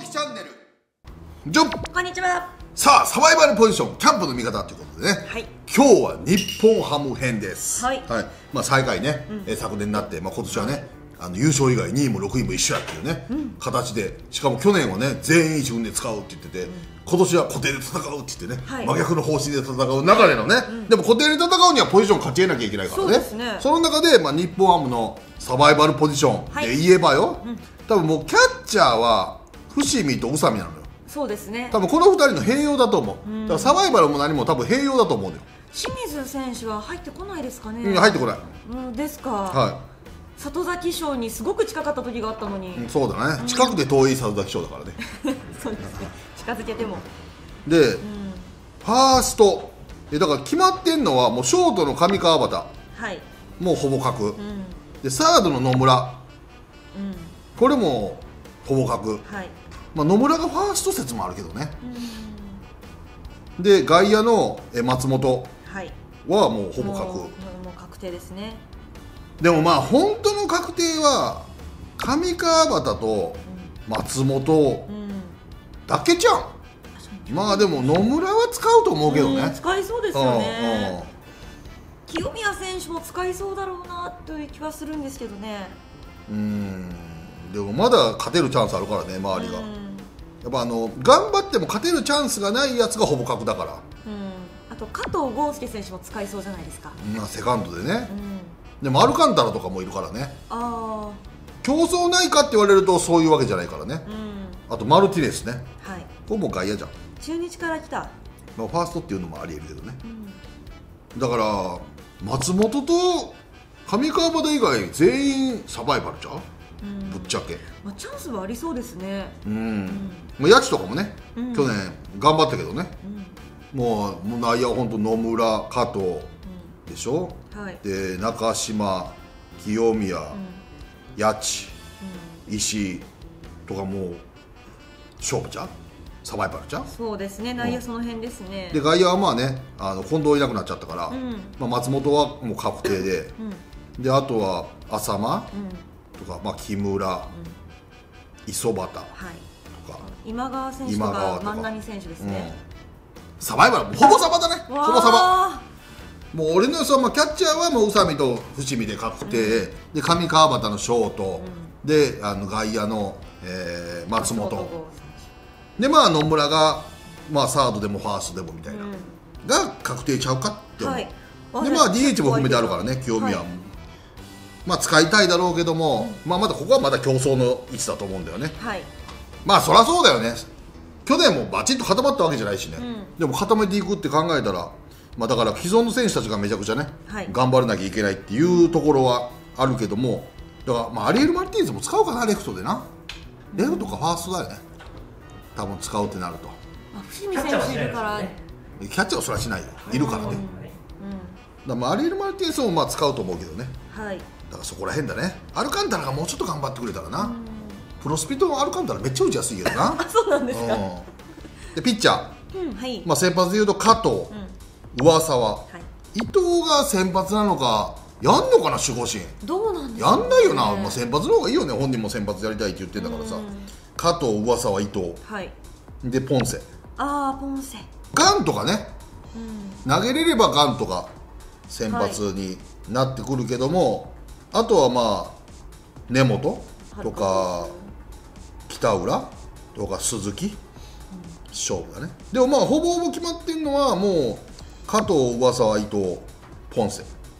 樹チャンネルジョン。 こんにちは。 さあサバイバルポジションキャンプの見方ということでね、 はい、 今日は日本ハム編です。 はい、 まあ、最下位ね、昨年になって、まあ、今年はね優勝以外2位も6位も一緒やっていうね、形で、しかも去年はね全員一軍で使うって言ってて、今年は固定で戦うって言ってね、真逆の方針で戦う流れのね、でも固定で戦うにはポジション勝ち得なきゃいけないからね。その中で、まあ、日本ハムのサバイバルポジションで言えばよ、多分もうキャッチャーは伏見と宇佐美なのよ。 そうですね。 多分この2人の併用だと思う。だからサバイバルも何も多分併用だと思うんだよ。 清水選手は入ってこないですかね。 入ってこない。 ですか。 はい。 里崎賞にすごく近かった時があったのに。 そうだね。近くで遠い里崎賞だからね。 そうですね。近づけても。 で、ファーストだから決まってんのはもうショートの上川端。はい。もうほぼ角。でサードの野村。これもほぼ角。はい。まあ、野村がファースト説もあるけどね。で外野の松本はもうほぼ角。もう確定ですね。 でもまあ本当の確定は上川端と松本だけじゃん。まあでも野村は使うと思うけどね。 使いそうですよね。清宮選手も使いそうだろうなという気はするんですけどね。 でもまだ勝てるチャンスあるからね、周りが。やっぱ頑張っても勝てるチャンスがないやつがほぼ角だから。 あと加藤豪将選手も使いそうじゃないですか。 セカンドでね。でもアルカンタラとかもいるからね。競争ないかって言われるとそういうわけじゃないからね。あとマルティネスね。これも外野じゃん。 中日から来た。 ファーストっていうのもありえるけどね。だから松本と上川端以外全員サバイバルじゃん。ぶっちゃけチャンスはありそうですね。 谷地とかもね、去年頑張ったけどね、もう内野は本当野村、加藤でしょ、で中島、清宮、谷地、石井とかもう勝負じゃん、サバイバルじゃん。 そうですね、内野その辺ですね。 で外野はまあね近藤いなくなっちゃったから、松本はもう確定で、であとは浅間とか、まあ、木村、磯端とか、 今川選手とか万波選手ですね。 サバイバルほぼサバだね。ほぼサバ。もう俺の予想はキャッチャーはもう宇佐美と伏見で確定、で上川端のショート、で外野の松本で、まあ野村がまあサードでもファーストでもみたいなが確定ちゃうかって思う。でまあ DH も含めてあるからね、清宮も。まあ使いたいだろうけども、まあまだここはまだ競争の位置だと思うんだよね。まあそりゃそうだよね。去年もバチッと固まったわけじゃないしね。でも固めていくって考えたら、まあだから既存の選手たちがめちゃくちゃね、頑張らなきゃいけないっていうところはあるけども、だからまあアリエル・マルティネスも使うかな、レフトでな。レフトかファーストだよね、多分使うってなると。 伏見選手いるからキャッチャーはそれはしないよ、いるからね。だからアリエル・マルティネスもまあ使うと思うけどね。だからそこら辺だね。アルカンタラがもうちょっと頑張ってくれたらな。プロスピとアルカンタラめっちゃ打ちやすいけどな。 そうなんですか。 でピッチャー、まあ先発でいうと加藤、上沢、伊藤が先発なのか、やんのかな、守護神。 どうなんですか。 やんないよな。まあ先発の方がいいよね、本人も先発やりたいって言ってんだからさ。加藤、上沢、伊藤、でポンセ。 ポンセ。 ガンとかね、投げれればガンとか先発になってくるけども、あとはまあ根本とか北浦とか鈴木、勝負だね。でもまあほぼほぼ決まってんのはもう加藤、上沢、伊藤、ポンセ、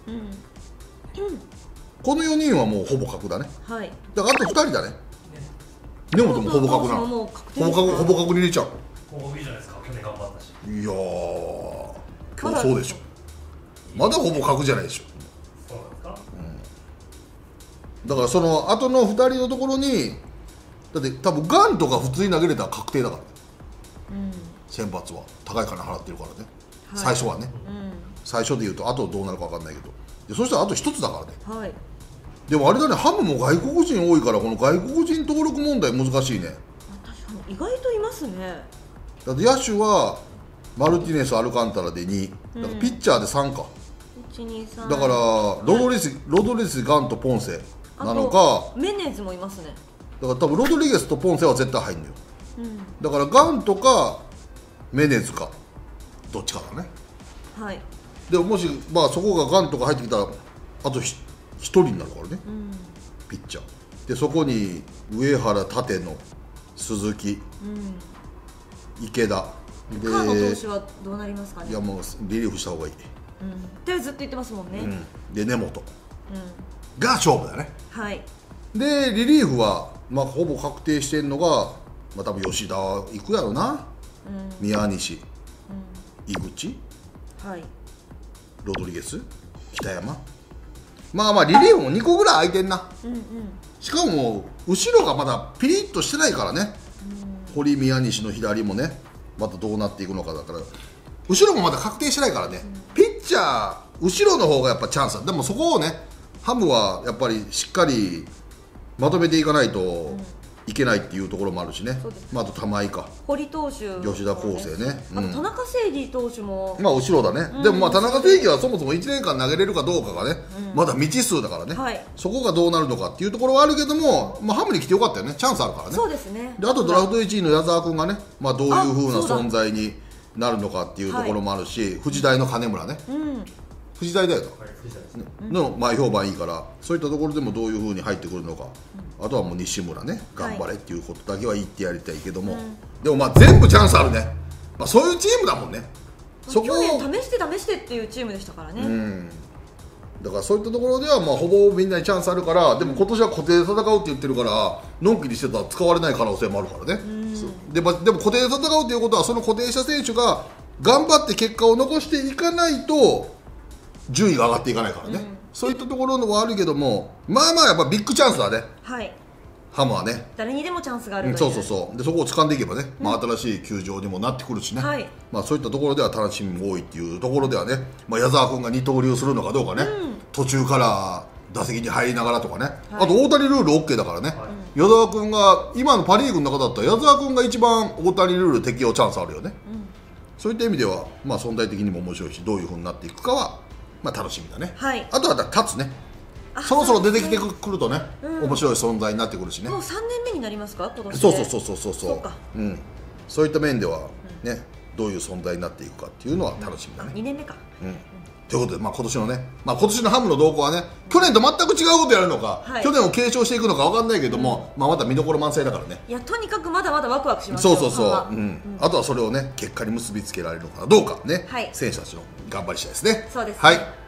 この4人はもうほぼ角だね。だからあと2人だね。根本もほぼ角なの。ほぼ角に入れちゃう。 いいじゃないですか、去年頑張ったし。 いやー、競争でしょ。まだほぼ角じゃないでしょ。 そうなんですか。 だからその後の2人のところに、だって多分ガンとか普通に投げれたら確定だから、先発は高い金払ってるからね、最初はね、最初でいうと、あとどうなるか分かんないけど、でそしたらあと1つだからね。でもあれだね、ハムも外国人多いから、この外国人登録問題難しいね。 確かに意外といますね。 だって野手はマルティネス、アルカンタラで2、だからピッチャーで3か。だからロドリゲス、ガンとポンセなのか。 メネズもいますね。 だから多分ロドリゲスとポンセは絶対入るのよ。 だからガンとかメネズかどっちかだね。 はい。 でもし、まあ、そこがガンとか入ってきたらあと1人になるからね、ピッチャーでそこに上原、立野、鈴木、池田で河野投手はどうなりますかね。 いやもうリリーフした方がいい、 ってずっと言ってますもんね。 で根本が勝負だね。 はい。 でリリーフは、まあ、ほぼ確定してるのが、まあ、多分吉田行くやろな、宮西、井口、 はい。 ロドリゲス、北山、まあまあリリーフも2個ぐらい空いてんな、しかも後ろがまだピリッとしてないからね、堀、宮西の左もねまたどうなっていくのかだから、後ろもまだ確定してないからね、ピッチャー後ろの方がやっぱチャンスだ。でもそこをねハムはやっぱりしっかりまとめていかないといけないっていうところもあるしね、まあ、あと玉井か、 堀投手、 吉田康生ね、 あと田中正義投手も、 まあ後ろだね、でもまあ田中正義はそもそも1年間投げれるかどうかがね、まだ未知数だからね、 はい、 そこがどうなるのかっていうところはあるけども、まあ、ハムに来てよかったよね、チャンスあるからね。 そうですね。 であとドラフト1位の矢沢君がね、まあ、どういう風な存在になるのかっていうところもあるし、藤大の金村ね、藤大だよの前評判いいから、そういったところでもどういう風に入ってくるのか、あとはもう西村ね頑張れっていうことだけは言ってやりたいけども、でもまあ全部チャンスあるね、まあ、そういうチームだもんね。そこ去年試してっていうチームでしたからね、 だからそういったところではまあほぼみんなにチャンスあるから、でも今年は固定で戦うって言ってるからのんきにしてたら使われない可能性もあるからね、でも固定で戦うということはその固定した選手が頑張って結果を残していかないと順位が上がっていかないからね、そういったところのはあるけども、まあまあやっぱビッグチャンスだね、 はい、 ハムはね。 誰にでもチャンスがあるという、 そうそうそう、でそこを掴んでいけばね、まあ、新しい球場にもなってくるしね、 はい、 まあ、そういったところでは楽しみも多いっていうところではね、まあ、矢沢君が二刀流するのかどうかね、途中から打席に入りながらとかね、あと大谷ルール OK だからね、矢沢君が今のパ・リーグの中だったら矢沢君が一番大谷ルール適用チャンスあるよね、そういった意味では、まあ、存在的にも面白いし、どういうふうになっていくかは、まあ、楽しみだね、あとは立つね、そろそろ出てきてくるとね、面白い存在になってくるしね。 もう3年目になりますか、今年で。 そうそういった面ではね、どういう存在になっていくかっていうのは楽しみだね。 2年目か、 ということで、まあ、今年のね、まあ、今年のハムの動向はね、去年と全く違うことやるのか、去年を継承していくのか分かんないけども、まあ、また見どころ満載だからね。 いや、とにかくまだまだワクワクしますよ。 あとはそれをね結果に結びつけられるのかなどうかね、選手たちの頑張りしたいですね。 そうですね。 はい。